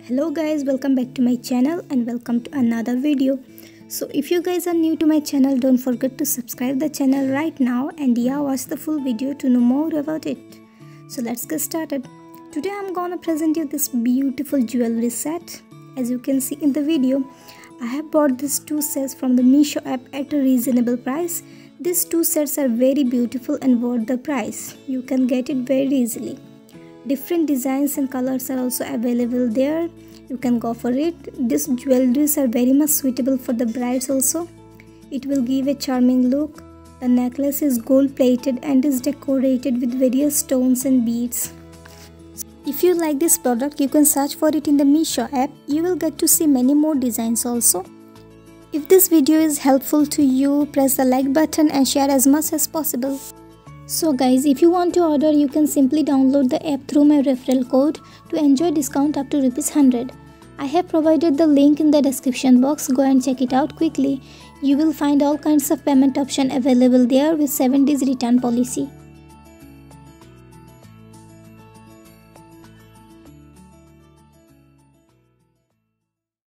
Hello guys, welcome back to my channel and welcome to another video. So if you guys are new to my channel, don't forget to subscribe the channel right now and watch the full video to know more about it. So let's get started. Today I'm gonna present you this beautiful jewelry set. As you can see in the video, I have bought these two sets from the Meesho app at a reasonable price. These two sets are very beautiful and worth the price. You can get it very easily. Different designs and colors are also available there. You can go for it. These jewelries are very much suitable for the brides also. It will give a charming look. The necklace is gold plated and is decorated with various stones and beads. If you like this product, you can search for it in the Meesho app. You will get to see many more designs also. If this video is helpful to you, press the like button and share as much as possible. So guys, if you want to order, you can simply download the app through my referral code to enjoy discount up to ₹100. I have provided the link in the description box. Go and check it out quickly. You will find all kinds of payment option available there with 7 days return policy.